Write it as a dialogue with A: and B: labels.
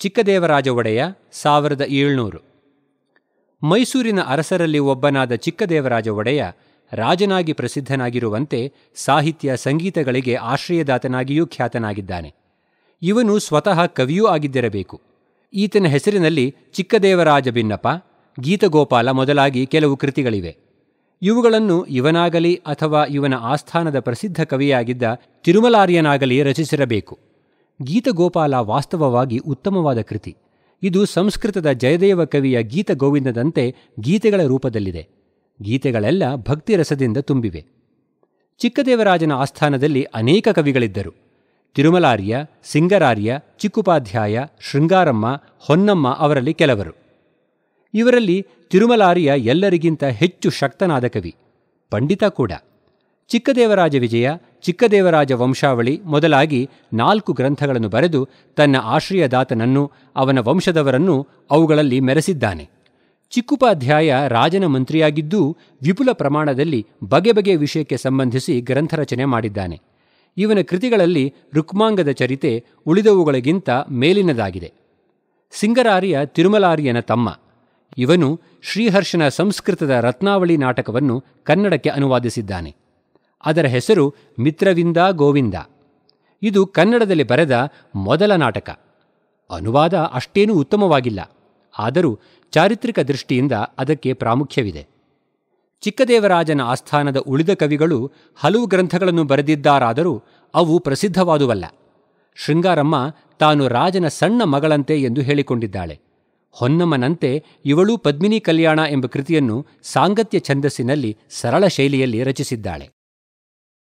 A: ಚಿಕ್ಕದೇವರಾಜ ಒಡೆಯ 1700. ಮೈಸೂರಿನ ಅರಸರಲ್ಲಿ ಒಬ್ಬನಾದ ಚಿಕ್ಕದೇವರಾಜ ಒಡೆಯ ರಾಜನಾಗಿ ಪ್ರಸಿದ್ಧನಾಗಿರುವಂತೆ ಸಾಹಿತ್ಯ ಸಂಗೀತಗಳಿಗೆ ಆಶ್ರಯದಾತನಾಗಿಯೂ ಖ್ಯಾತನಾಗಿದ್ದಾನೆ. ಇವನು ಸ್ವತಃ ಕವಿಯೂ ಆಗಿದ್ದಿರಬೇಕು. ಈತನ ಹೆಸರಿನಲ್ಲಿ ಚಿಕ್ಕದೇವರಾಜ ಬಿನ್ನಪ, ಗೀತಗೋಪಾಲ ಮೊದಲಾಗಿ ಕೆಲವು ಕೃತಿಗಳಿವೆ. ಇವುಗಳನ್ನು ಇವನಾಗಲಿ ಅಥವಾ ಇವನ ಆಸ್ಥಾನದ ಪ್ರಸಿದ್ಧ ಕವಿಯಾಗಿದ್ದ ತಿರುಮಲಾರ್ಯನಾಗಲಿ ರಚಿಸಿರಬೇಕು. ಗೀತಗೋಪಾಲ ವಾಸ್ತವವಾಗಿ ಉತ್ತಮವಾದ ಕೃತಿ. ಇದು ಸಂಸ್ಕೃತದ ಜಯದೇವ ಕವಿಯ ಗೀತಗೋವಿಂದದಂತೆ ಗೀತೆಗಳ ರೂಪದಲ್ಲಿದೆ. ಗೀತೆಗಳೆಲ್ಲ ಭಕ್ತಿರಸದಿಂದ ತುಂಬಿವೆ. ಚಿಕ್ಕದೇವರಾಜನ ಆಸ್ಥಾನದಲ್ಲಿ ಅನೇಕ ಕವಿಗಳಿದ್ದರು. ತಿರುಮಲಾರ್ಯ, ಸಿಂಗರಾರ್ಯ, ಚಿಕ್ಕುಪಾಧ್ಯಾಯ, ಶೃಂಗಾರಮ್ಮ, ಹೊನ್ನಮ್ಮ ಅವರಲ್ಲಿ ಕೆಲವರು. ಇವರಲ್ಲಿ ತಿರುಮಲಾರ್ಯ ಎಲ್ಲರಿಗಿಂತ ಹೆಚ್ಚು ಶಕ್ತನಾದ ಕವಿ, ಪಂಡಿತ ಕೂಡ. ಚಿಕ್ಕದೇವರಾಜ ವಿಜಯ, ಚಿಕ್ಕದೇವರಾಜ ವಂಶಾವಳಿ ಮೊದಲಾಗಿ 4 ಗ್ರಂಥಗಳನ್ನು ಬರೆದು ತನ್ನ ಆಶ್ರಯದಾತನನ್ನು, ಅವನ ವಂಶದವರನ್ನು ಅವುಗಳಲ್ಲಿ ಮೆರೆಸಿದ್ದಾನೆ. ಚಿಕ್ಕುಪಾಧ್ಯಾಯ ರಾಜನ ಮಂತ್ರಿಯಾಗಿದ್ದೂ ವಿಪುಲ ಪ್ರಮಾಣದಲ್ಲಿ ಬಗೆ ಬಗೆಯ ವಿಷಯಕ್ಕೆ ಸಂಬಂಧಿಸಿ ಗ್ರಂಥರಚನೆ ಮಾಡಿದ್ದಾನೆ. ಇವನ ಕೃತಿಗಳಲ್ಲಿ ರುಕ್ಮಾಂಗದ ಚರಿತೆ ಉಳಿದವುಗಳಿಗಿಂತ ಮೇಲಿನದಾಗಿದೆ. ಸಿಂಗರಾರ್ಯ ತಿರುಮಲಾರ್ಯನ ತಮ್ಮ. ಇವನು ಶ್ರೀಹರ್ಷನ ಸಂಸ್ಕೃತದ ರತ್ನಾವಳಿ ನಾಟಕವನ್ನು ಕನ್ನಡಕ್ಕೆ ಅನುವಾದಿಸಿದ್ದಾನೆ. ಅದರ ಹೆಸರು ಮಿತ್ರವಿಂದ ಗೋವಿಂದ. ಇದು ಕನ್ನಡದಲ್ಲಿ ಬರೆದ ಮೊದಲ ನಾಟಕ. ಅನುವಾದ ಅಷ್ಟೇನೂ ಉತ್ತಮವಾಗಿಲ್ಲ, ಆದರೂ ಚಾರಿತ್ರಿಕ ದೃಷ್ಟಿಯಿಂದ ಅದಕ್ಕೆ ಪ್ರಾಮುಖ್ಯವಿದೆ. ಚಿಕ್ಕದೇವರಾಜನ ಆಸ್ಥಾನದ ಉಳಿದ ಕವಿಗಳು ಹಲವು ಗ್ರಂಥಗಳನ್ನು ಬರೆದಿದ್ದಾರಾದರೂ ಅವು ಪ್ರಸಿದ್ಧವಾದುವಲ್ಲ. ಶೃಂಗಾರಮ್ಮ ತಾನು ರಾಜನ ಸಣ್ಣ ಮಗಳಂತೆ ಎಂದು ಹೇಳಿಕೊಂಡಿದ್ದಾಳೆ. ಹೊನ್ನಮ್ಮನಂತೆ ಇವಳೂ ಪದ್ಮಿನಿ ಕಲ್ಯಾಣ ಎಂಬ ಕೃತಿಯನ್ನು ಸಾಂಗತ್ಯ ಛಂದಸ್ಸಿನಲ್ಲಿ ಸರಳ ಶೈಲಿಯಲ್ಲಿ ರಚಿಸಿದ್ದಾಳೆ.